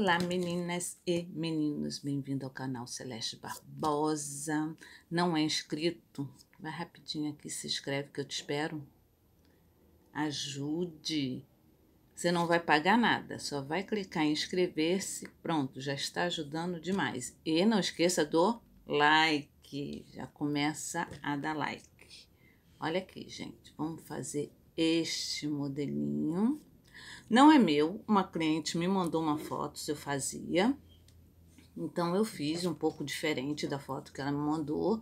Olá, meninas e meninos, bem-vindo ao canal Celeste Barbosa. Não é inscrito? Vai rapidinho aqui, se inscreve que eu te espero. Ajude. Você não vai pagar nada, só vai clicar em inscrever-se. Pronto, já está ajudando demais. E não esqueça do like, já começa a dar like. Olha aqui, gente, vamos fazer este modelinho. Não é meu, uma cliente me mandou uma foto se eu fazia, então eu fiz um pouco diferente da foto que ela me mandou,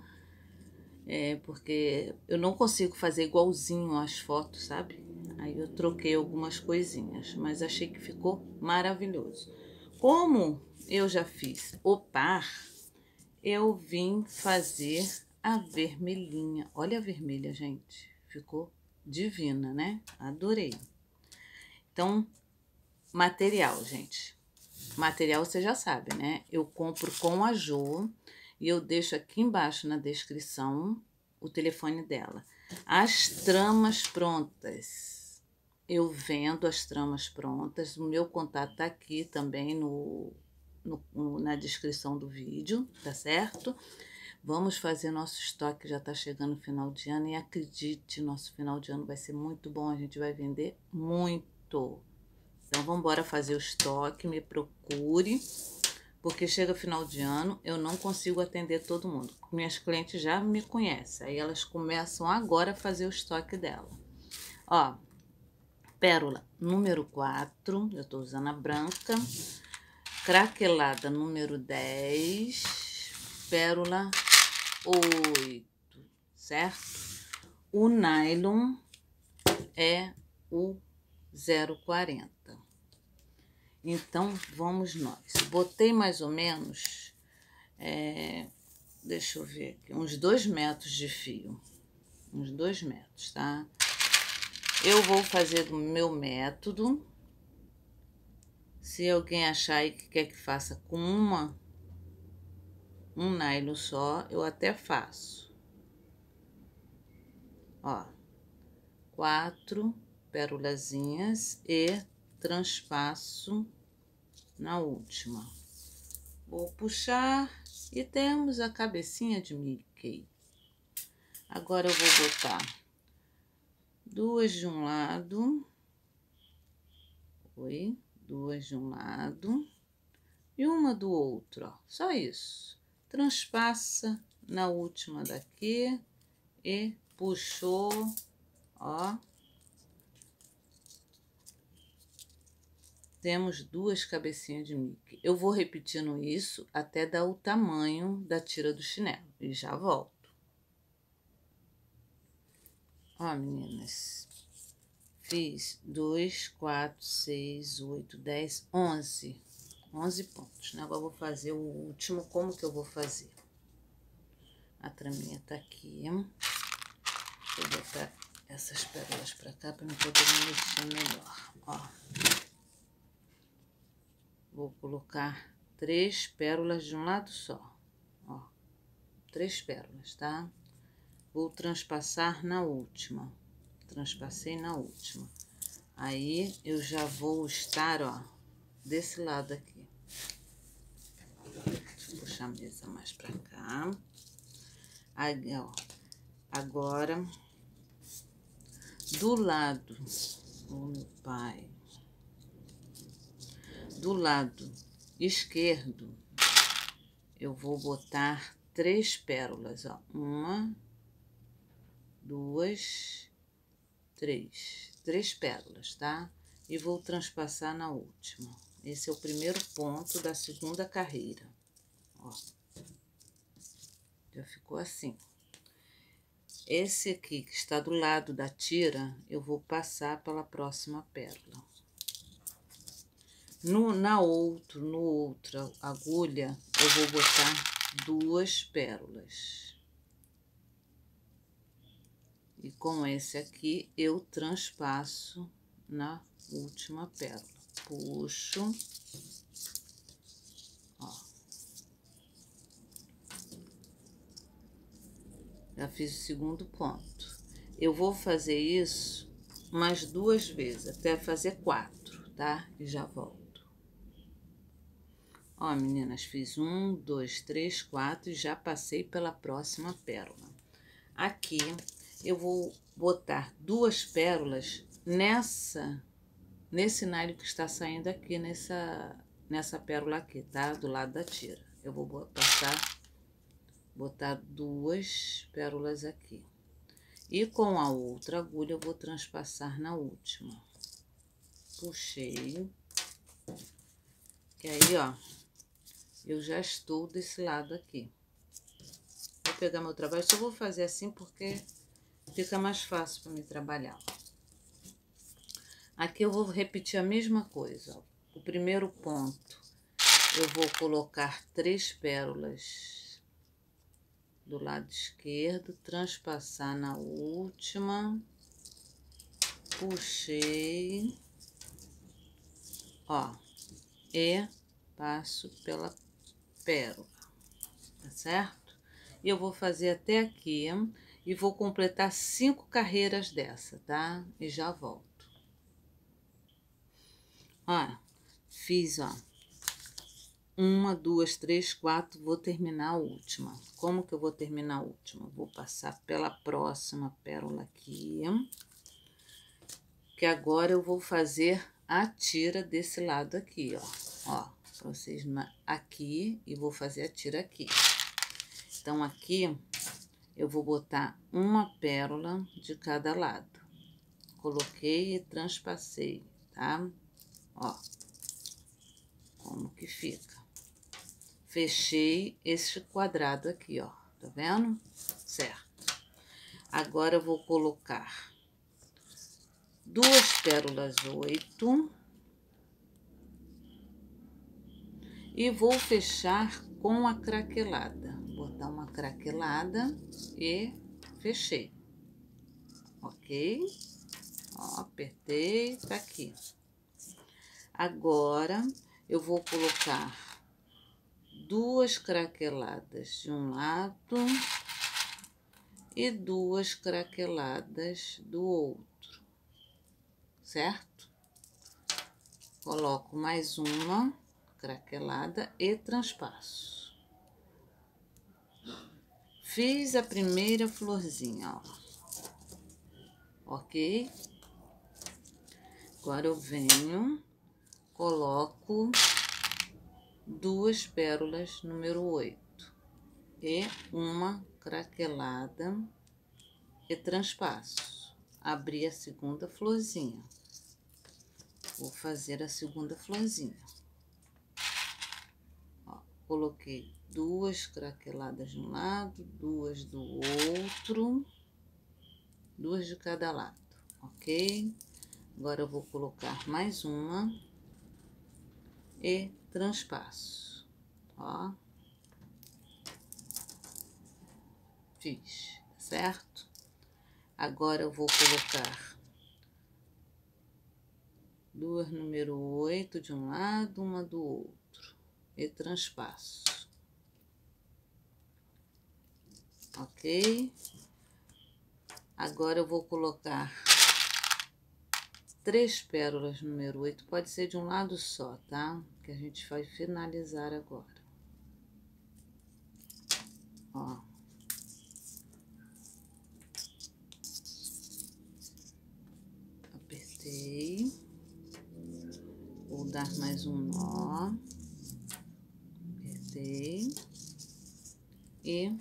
porque eu não consigo fazer igualzinho as fotos, sabe? Aí eu troquei algumas coisinhas, mas achei que ficou maravilhoso. Como eu já fiz o par, eu vim fazer a vermelhinha. Olha a vermelha, gente, ficou divina, né? Adorei. Então, material, gente. Material você já sabe, né? Eu compro com a Jo e eu deixo aqui embaixo na descrição o telefone dela. As tramas prontas. Eu vendo as tramas prontas. O meu contato tá aqui também na descrição do vídeo, tá certo? Vamos fazer nosso estoque, já tá chegando o final de ano e acredite, nosso final de ano vai ser muito bom, a gente vai vender muito. Então, vamos embora fazer o estoque, me procure, porque chega final de ano, eu não consigo atender todo mundo. Minhas clientes já me conhecem, aí elas começam agora a fazer o estoque dela. Ó, pérola número 4, eu tô usando a branca, craquelada número 10, pérola 8, certo? O nylon é o 0,40. Então, vamos nós. Botei mais ou menos, deixa eu ver aqui, uns 2 metros de fio. Uns 2 metros, tá? Eu vou fazer do meu método. Se alguém achar aí que quer que faça com um nylon só, eu até faço. Ó, 4 pérolazinhas e transpasso na última. Vou puxar e temos a cabecinha de Mickey. Agora eu vou botar 2 de um lado, 2 de um lado e uma do outro, ó. Só isso. Transpassa na última daqui e puxou, ó. Temos 2 cabecinhas de Mickey. Eu vou repetindo isso até dar o tamanho da tira do chinelo. E já volto. Ó, meninas. Fiz 2, 4, 6, 8, 10, 11. 11 pontos, né? Agora eu vou fazer o último. Como que eu vou fazer? A traminha tá aqui. Vou botar essas pérolas pra cá pra eu poder mexer melhor. Ó. Vou colocar 3 pérolas de um lado só, ó, 3 pérolas, tá? Vou transpassar na última, transpassei na última. Aí, eu já vou estar, ó, desse lado aqui. Deixa eu puxar a mesa mais pra cá. Aí, ó, agora, do lado, oh, meu pai, do lado esquerdo, eu vou botar 3 pérolas, ó. 1, 2, 3. 3 pérolas, tá? E vou transpassar na última. Esse é o primeiro ponto da segunda carreira. Ó. Já ficou assim. Esse aqui que está do lado da tira, eu vou passar pela próxima pérola. Na outra agulha, eu vou botar 2 pérolas. E com esse aqui, eu transpasso na última pérola. Puxo. Ó. Já fiz o segundo ponto. Eu vou fazer isso mais 2 vezes, até fazer 4, tá? E já volto. Ó, meninas, fiz 1, 2, 3, 4 e já passei pela próxima pérola. Aqui eu vou botar 2 pérolas nesse nalho que está saindo aqui, nessa pérola aqui, tá? Do lado da tira. Eu vou botar 2 pérolas aqui. E com a outra agulha eu vou transpassar na última. Puxei. E aí, ó, eu já estou desse lado aqui. Vou pegar meu trabalho, só vou fazer assim porque fica mais fácil para me trabalhar. Aqui eu vou repetir a mesma coisa, ó. O primeiro ponto, eu vou colocar 3 pérolas do lado esquerdo, transpassar na última, puxei, ó, e passo pela pérola, tá certo? E eu vou fazer até aqui e vou completar 5 carreiras dessa, tá? E já volto. Ó, fiz, ó, 1, 2, 3, 4, vou terminar a última. Como que eu vou terminar a última? Vou passar pela próxima pérola aqui, que agora eu vou fazer a tira desse lado aqui, ó, pra vocês aqui, e vou fazer a tira aqui. Então, aqui eu vou botar uma pérola de cada lado. Coloquei e transpassei, tá? Ó, como que fica. Fechei esse quadrado aqui, ó, tá vendo? Certo. Agora eu vou colocar 2 pérolas 8 e vou fechar com a craquelada. Botar uma craquelada e fechei, ok? Ó, apertei, tá aqui. Agora eu vou colocar 2 craqueladas de um lado e 2 craqueladas do outro, certo? Coloco mais uma craquelada e transpasso. Fiz a primeira florzinha, ó, ok? Agora eu venho, coloco 2 pérolas número 8 e uma craquelada e transpasso. Abri a segunda florzinha. Vou fazer a segunda florzinha. Ó, coloquei 2 craqueladas de um lado, 2 do outro, 2 de cada lado, ok? Agora eu vou colocar mais uma e transpasso, ó. Fiz, certo? Agora eu vou colocar 2 número 8 de um lado, uma do outro e transpasso, ok? Agora eu vou colocar 3 pérolas número 8, pode ser de um lado só, tá? Que a gente vai finalizar agora. Ó. Apertei. Vou dar mais um nó. Apertei. E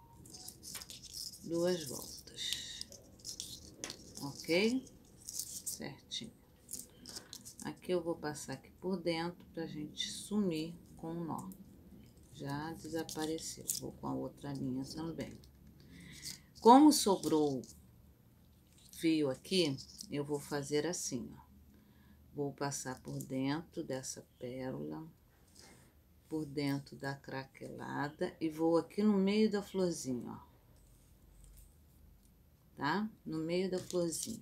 2 voltas. Ok? Certinho. Aqui eu vou passar aqui por dentro pra gente sumir com o nó. Já desapareceu. Vou com a outra linha também. Como sobrou fio aqui, eu vou fazer assim, ó. Vou passar por dentro dessa pérola, por dentro da craquelada e vou aqui no meio da florzinha, ó. Tá? No meio da florzinha.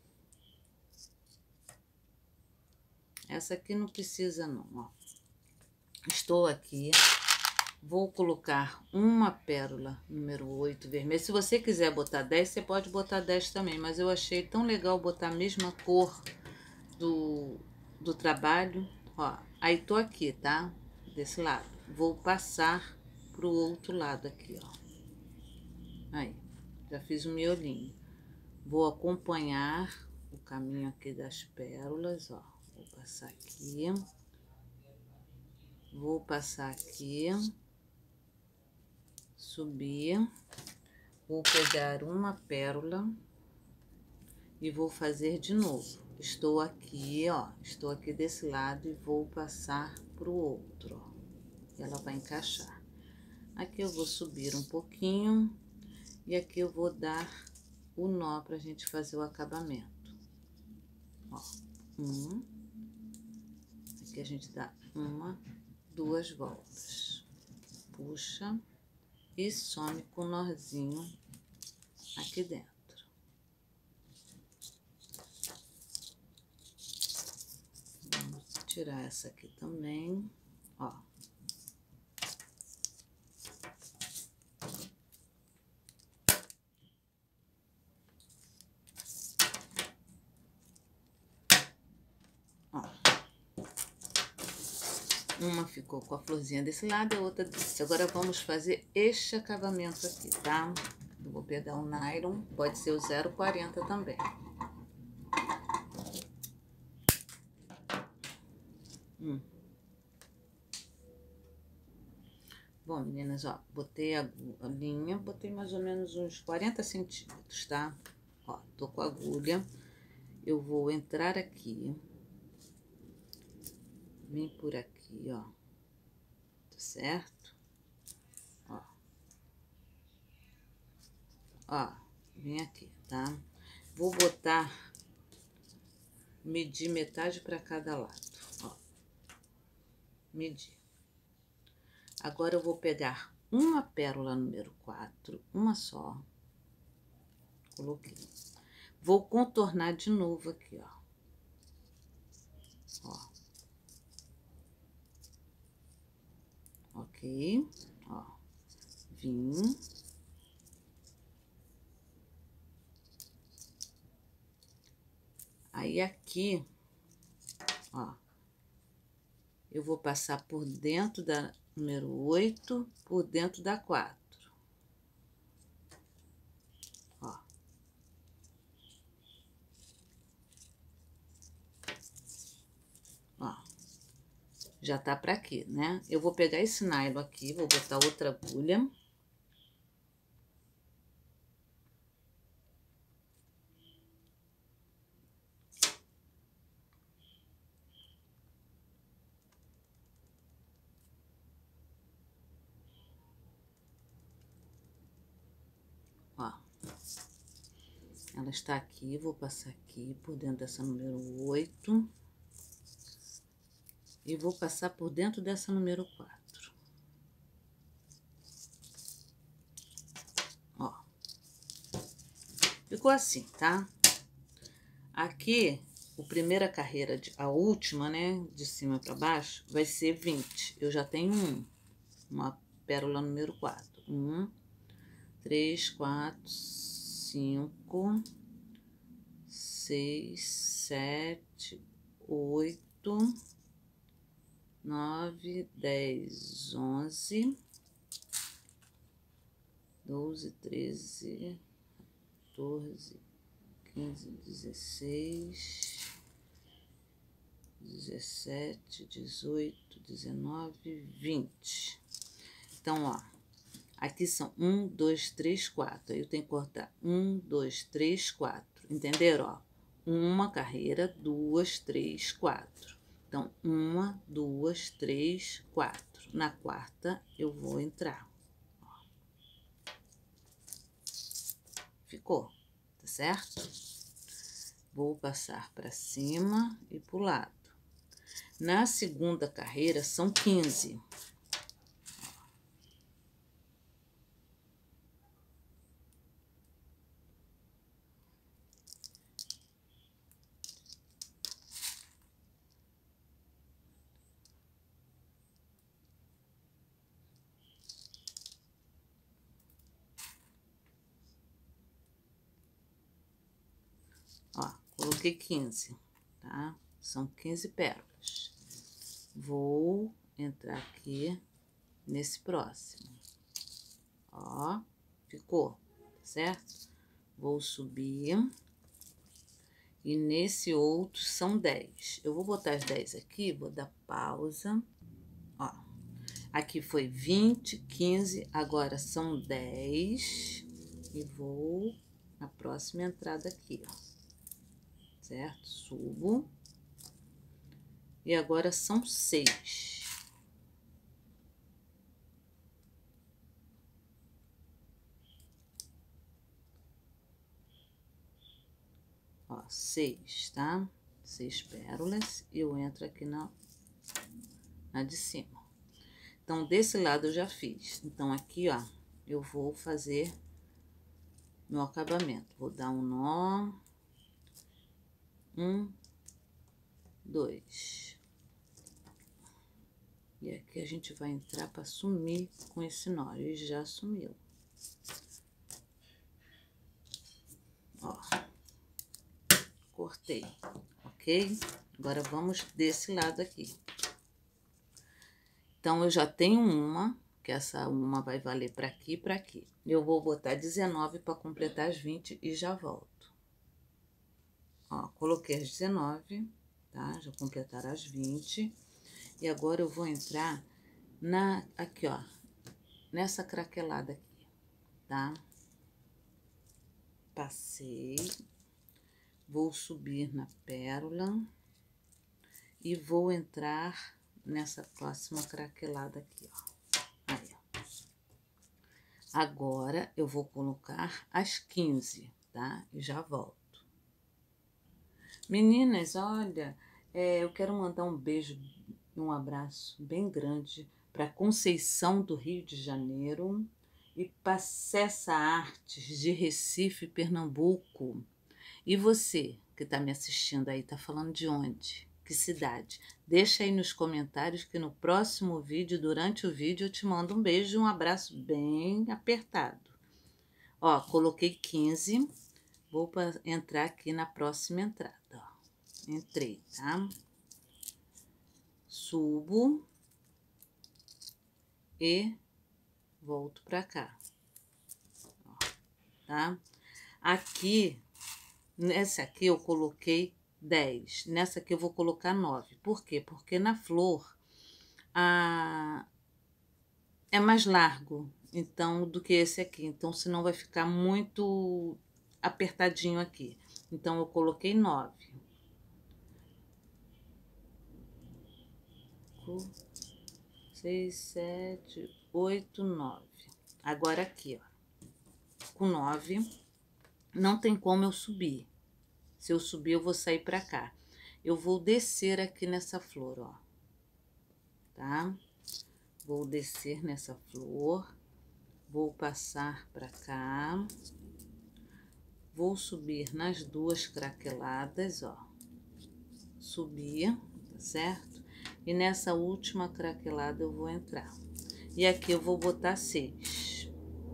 Essa aqui não precisa não, ó. Estou aqui, vou colocar uma pérola número 8 vermelha. Se você quiser botar 10, você pode botar 10 também, mas eu achei tão legal botar a mesma cor do trabalho, ó. Aí tô aqui, tá? desse lado. Vou passar pro outro lado aqui, ó. Aí, já fiz o miolinho. Vou acompanhar o caminho aqui das pérolas, ó. Vou passar aqui. Vou passar aqui. Subir. Vou pegar uma pérola e vou fazer de novo. Estou aqui, ó. Estou aqui desse lado e vou passar pro outro, ó. Ela vai encaixar. Aqui eu vou subir um pouquinho e aqui eu vou dar o nó pra gente fazer o acabamento. Ó, aqui a gente dá uma, duas voltas. Puxa e some com o nozinho aqui dentro. Vamos tirar essa aqui também, ó. Uma ficou com a florzinha desse lado e a outra desse. Agora vamos fazer este acabamento aqui, tá? Eu vou pegar um nylon, pode ser o 0,40 também. Bom, meninas, ó, botei a linha, botei mais ou menos uns 40 centímetros, tá? Ó, tô com a agulha. Eu vou entrar aqui. Vem por aqui, ó. Tá certo? Ó. Ó, vem aqui, tá? Vou botar, medir metade para cada lado, ó. Medir. Agora eu vou pegar uma pérola número 4, uma só. Coloquei. Vou contornar de novo aqui, ó. Ó. Ok, ó, vim. Aí aqui, ó, eu vou passar por dentro da número 8, por dentro da 4. Ó. Ó. Já tá pra aqui, né? Eu vou pegar esse nylon aqui, vou botar outra agulha. Ó. Ela está aqui, vou passar aqui por dentro dessa número 8. E vou passar por dentro dessa número 4. Ó. Ficou assim, tá? Aqui, a primeira carreira, a última, né, de cima para baixo, vai ser 20. Eu já tenho uma pérola número 4. 1, 3, 4, 5, 6, 7, 8, 9, 10, 11, 12, 13, 14, 15, 16, 17, 18, 19, 20. Então, ó, aqui são 1, 2, 3, 4. Aí eu tenho que cortar 1, 2, 3, 4. Entenderam? Ó, uma carreira, 2, 3, 4. Então, 1, 2, 3, 4. Na quarta, eu vou entrar. Ó. Ficou, tá certo? Vou passar para cima e pro lado. Na segunda carreira, são 15. Ó, coloquei 15, tá? São 15 pérolas. Vou entrar aqui nesse próximo. Ó, ficou, certo? Vou subir. E nesse outro são 10. Eu vou botar as 10 aqui, vou dar pausa. Ó, aqui foi 20, 15, agora são 10. E vou na próxima entrada aqui, ó. Certo? Subo. E agora são 6. Ó, 6, tá? 6 pérolas. E eu entro aqui na de cima. Então, desse lado eu já fiz. Então, aqui, ó, eu vou fazer meu acabamento. Vou dar um nó. 1, 2. E aqui a gente vai entrar para sumir com esse nó. E já sumiu. Ó. Cortei, ok? Agora, vamos desse lado aqui. Então, eu já tenho uma, que essa uma vai valer para aqui e para aqui. Eu vou botar 19 para completar as 20 e já volto. Ó, coloquei as 19, tá? Já completaram as 20. E agora eu vou entrar aqui, ó, nessa craquelada aqui, tá? Passei. Vou subir na pérola e vou entrar nessa próxima craquelada aqui, ó. Aí, ó. Agora, eu vou colocar as 15, tá? E já volto. Meninas, olha, eu quero mandar um beijo e um abraço bem grande para Conceição do Rio de Janeiro e para Cessa Artes de Recife, Pernambuco. E você que está me assistindo aí, tá falando de onde? Que cidade? Deixa aí nos comentários que no próximo vídeo, durante o vídeo, eu te mando um beijo e um abraço bem apertado. Ó, coloquei 15, vou entrar aqui na próxima entrada, ó. Entrei, tá? Subo e volto pra cá, ó, tá? Aqui, nessa aqui eu coloquei 10, nessa aqui eu vou colocar 9. Por quê? Porque na flor é mais largo, então, do que esse aqui. Então, senão vai ficar muito apertadinho aqui. Então, eu coloquei 9. 6, 7, 8, 9. Agora aqui, ó, com 9, não tem como eu subir. Se eu subir, eu vou sair pra cá. Eu vou descer aqui nessa flor, ó, tá? Vou descer nessa flor, vou passar pra cá, vou subir nas duas craqueladas, ó, subir, tá certo? E nessa última craquelada eu vou entrar. E aqui eu vou botar 6.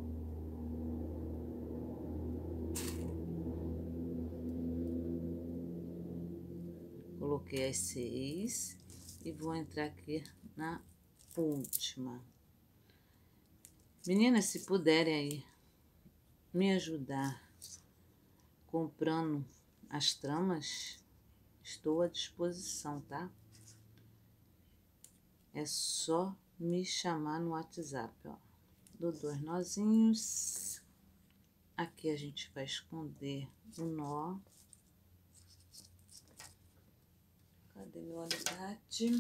Coloquei as 6 e vou entrar aqui na última. Meninas, se puderem aí me ajudar comprando as tramas, estou à disposição, tá? É só me chamar no WhatsApp, ó. Dou 2 nozinhos. Aqui a gente vai esconder o nó. Cadê meu alicate?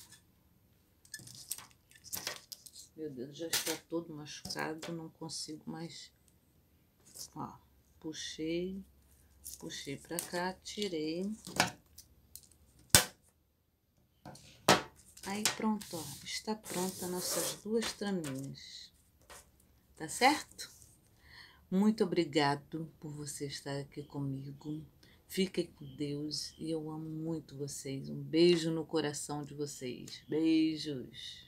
Meu dedo já está todo machucado, não consigo mais. Ó, puxei pra cá, tirei. Aí pronto, ó, está pronta nossas duas traminhas. Tá certo? Muito obrigado por você estar aqui comigo. Fiquem com Deus e eu amo muito vocês. Um beijo no coração de vocês. Beijos.